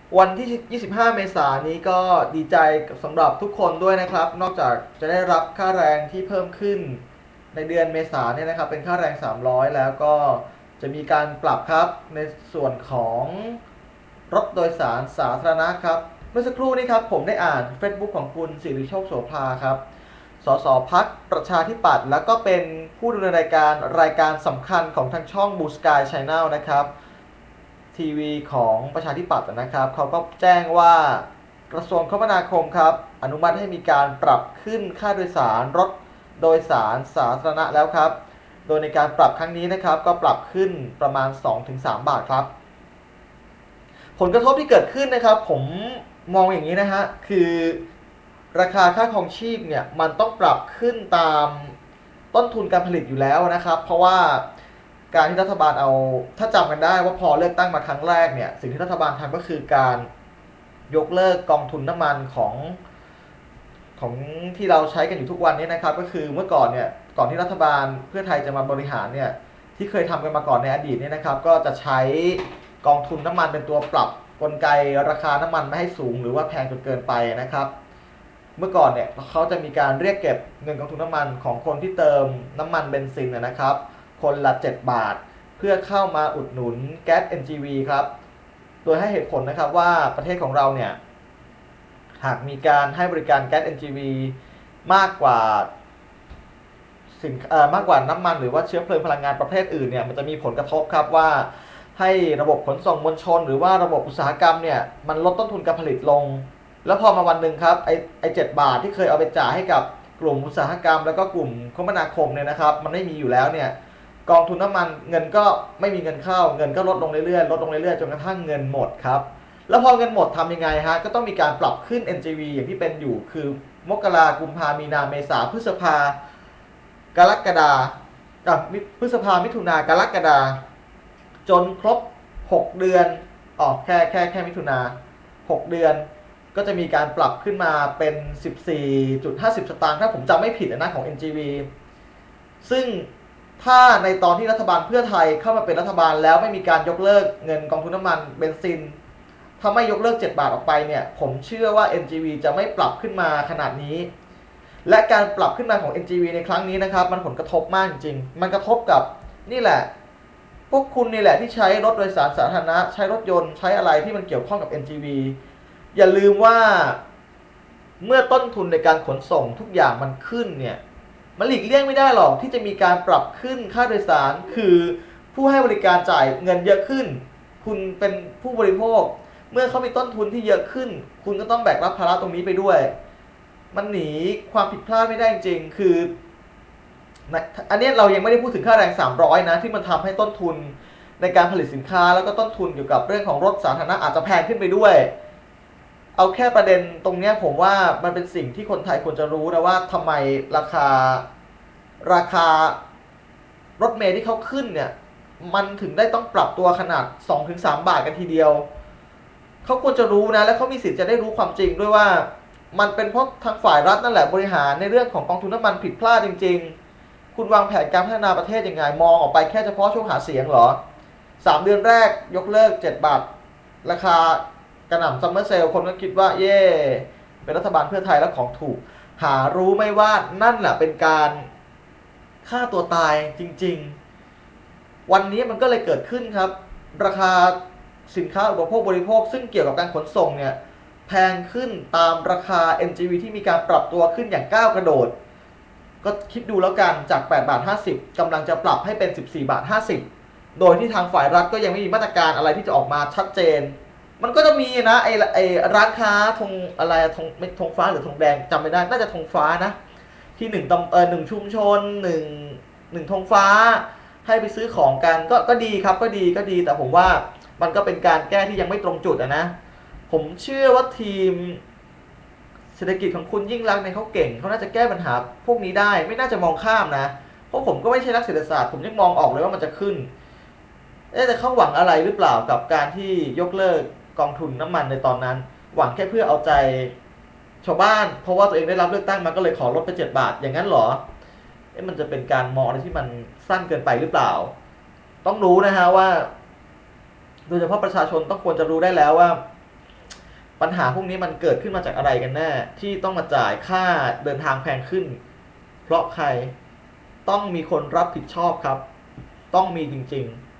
วันที่ 25 เมษายนนี้ก็ดีใจสำหรับทุกคนด้วยนะครับ นอกจากจะได้รับค่าแรงที่เพิ่มขึ้นในเดือนเมษายนเนี่ยนะครับเป็นค่าแรง300แล้วก็จะมีการปรับครับในส่วนของรถโดยสารสาธารณะครับเมื่อสักครู่นี้ครับผมได้อ่าน Facebook ของคุณสิริโชคโสภาครับสสพักประชาธิปัตย์แล้วก็เป็นผู้ดำเนินรายการสำคัญของทางช่อง Blue Sky Channel นะครับทีวีของประชาธิปัตย์นะครับเขาก็แจ้งว่ากระทรวงคมนาคมครับอนุมัติให้มีการปรับขึ้นค่าโดยสารรถโดยสารสาธารณะแล้วครับโดยในการปรับครั้งนี้นะครับก็ปรับขึ้นประมาณ 2-3 บาทครับผลกระทบที่เกิดขึ้นนะครับผมมองอย่างนี้นะฮะคือราคาค่าครองชีพเนี่ยมันต้องปรับขึ้นตามต้นทุนการผลิตอยู่แล้วนะครับเพราะว่าการที่รัฐบาลเอาถ้าจำกันได้ว่าพอเลือกตั้งมาครั้งแรกเนี่ยสิ่งที่รัฐบาลทำก็คือการยกเลิกกองทุนน้ำมันของที่เราใช้กันอยู่ทุกวันนี้นะครับก็คือเมื่อก่อนเนี่ยก่อนที่รัฐบาลเพื่อไทยจะมาบริหารเนี่ยที่เคยทำกันมาก่อนในอดีตเนี่ยนะครับก็จะใช้กองทุนน้ำมันเป็นตัวปรับกลไกราคาน้ำมันไม่ให้สูงหรือว่าแพงจนเกินไปนะครับเมื่อก่อนเนี่ยเขาจะมีการเรียกเก็บเงินกองทุนน้ำมันของคนที่เติมน้ำมันเบนซินนะครับคนละ7 บาทเพื่อเข้ามาอุดหนุนแก๊ส NGV ครับโดยให้เหตุผลนะครับว่าประเทศของเราเนี่ยหากมีการให้บริการแก๊ส NGV มากกว่ามากกว่าน้ำมันหรือว่าเชื้อเพลิงพลังงานประเภทอื่นเนี่ยมันจะมีผลกระทบครับว่าให้ระบบขนส่งมวลชนหรือว่าระบบอุตสาหกรรมเนี่ยมันลดต้นทุนการผลิตลงแล้วพอมาวันหนึ่งครับไอ้7 บาทที่เคยเอาไปจ่ายให้กับกลุ่มอุตสาหกรรมแล้วก็กลุ่มคมนาคมเนี่ยนะครับมันไม่มีอยู่แล้วเนี่ยกองทุนน้ำมันเงินก็ไม่มีเงินเข้าเงินก็ลดลงเรื่อยๆลดลงเรื่อยๆจนกระทั่งเงินหมดครับแล้วพอเงินหมดทำยังไงฮะก็ต้องมีการปรับขึ้น NGV อย่างที่เป็นอยู่คือมกรากุมภามีนาเมษาพฤษภากรกฎาพฤษภามิถุนากรกฎาจนครบ6 เดือนแค่มิถุนา6 เดือนก็จะมีการปรับขึ้นมาเป็น 14.50 สตางค์ถ้าผมจำไม่ผิดนะของ NGV ซึ่งถ้าในตอนที่รัฐบาลเพื่อไทยเข้ามาเป็นรัฐบาลแล้วไม่มีการยกเลิกเงินกองทุนน้ำมันเบนซินถ้าไม่ยกเลิก7 บาทออกไปเนี่ยผมเชื่อว่า NGV จะไม่ปรับขึ้นมาขนาดนี้และการปรับขึ้นมาของ NGV ในครั้งนี้นะครับมันผลกระทบมากจริงมันกระทบกับนี่แหละพวกคุณนี่แหละที่ใช้รถโดยสารสาธารณะใช้รถยนต์ใช้อะไรที่มันเกี่ยวข้องกับ NGV อย่าลืมว่าเมื่อต้นทุนในการขนส่งทุกอย่างมันขึ้นเนี่ยมันหลีกเลี่ยงไม่ได้หรอกที่จะมีการปรับขึ้นค่าโดยสารคือผู้ให้บริการจ่ายเงินเยอะขึ้นคุณเป็นผู้บริโภคเมื่อเขามีต้นทุนที่เยอะขึ้นคุณก็ต้องแบกรับภาระตรงนี้ไปด้วยมันหนีความผิดพลาดไม่ได้จริงๆคืออันนี้เรายังไม่ได้พูดถึงค่าแรง300นะที่มันทำให้ต้นทุนในการผลิตสินค้าแล้วก็ต้นทุนเกี่ยวกับเรื่องของรถสาธารณะอาจจะแพงขึ้นไปด้วยเอาแค่ประเด็นตรงนี้ผมว่ามันเป็นสิ่งที่คนไทยควรจะรู้นะว่าทำไมราคารถเมล์ที่เขาขึ้นเนี่ยมันถึงได้ต้องปรับตัวขนาด 2-3 บาทกันทีเดียวเขาควรจะรู้นะและเขามีสิทธิ์จะได้รู้ความจริงด้วยว่ามันเป็นเพราะทางฝ่ายรัฐนั่นแหละบริหารในเรื่องของกองทุนน้ำมันผิดพลาดจริงๆคุณวางแผนการพัฒนาประเทศยังไงมองออกไปแค่เฉพาะช่วงหาเสียงเหรอ3 เดือนแรกยกเลิก7 บาทราคากระหน่ำซัมเมอร์เซลคนก็คิดว่าเย่เป็นรัฐบาลเพื่อไทยแล้วของถูกหารู้ไม่ว่านั่นแหละเป็นการฆ่าตัวตายจริงๆวันนี้มันก็เลยเกิดขึ้นครับราคาสินค้าอุปโภคบริโภคซึ่งเกี่ยวกับการขนส่งเนี่ยแพงขึ้นตามราคา NGV ที่มีการปรับตัวขึ้นอย่างก้าวกระโดดก็คิดดูแล้วกันจาก8 บาท 50กำลังจะปรับให้เป็น14 บาท 50โดยที่ทางฝ่ายรัฐก็ยังไม่มีมาตรการอะไรที่จะออกมาชัดเจนมันก็จะมีนะไอร้านค้าธงอะไรธงไม่ธงฟ้าหรือธงแดงจำไม่ได้น่าจะธงฟ้านะที่1 ชุมชนหนึ่งธงฟ้าให้ไปซื้อของกันก็ดีครับก็ดีแต่ผมว่ามันก็เป็นการแก้ที่ยังไม่ตรงจุดนะผมเชื่อว่าทีมเศรษฐกิจของคุณยิ่งรักเนี่ยเขาเก่งเขาน่าจะแก้ปัญหาพวกนี้ได้ไม่น่าจะมองข้ามนะเพราะผมก็ไม่ใช่นักเศรษฐศาสตร์ผมยังมองออกเลยว่ามันจะขึ้นแต่เขาหวังอะไรหรือเปล่ากับการที่ยกเลิกกองทุนน้ำมันในตอนนั้นหวังแค่เพื่อเอาใจชาวบ้านเพราะว่าตัวเองได้รับเลือกตั้งมาก็เลยขอลดไป7 บาทอย่างนั้นเหรอมันจะเป็นการมองอะไรที่มันสั้นเกินไปหรือเปล่าต้องรู้นะฮะว่าโดยเฉพาะประชาชนต้องควรจะรู้ได้แล้วว่าปัญหาพวกนี้มันเกิดขึ้นมาจากอะไรกันแน่ที่ต้องมาจ่ายค่าเดินทางแพงขึ้นเพราะใครต้องมีคนรับผิดชอบครับต้องมีจริง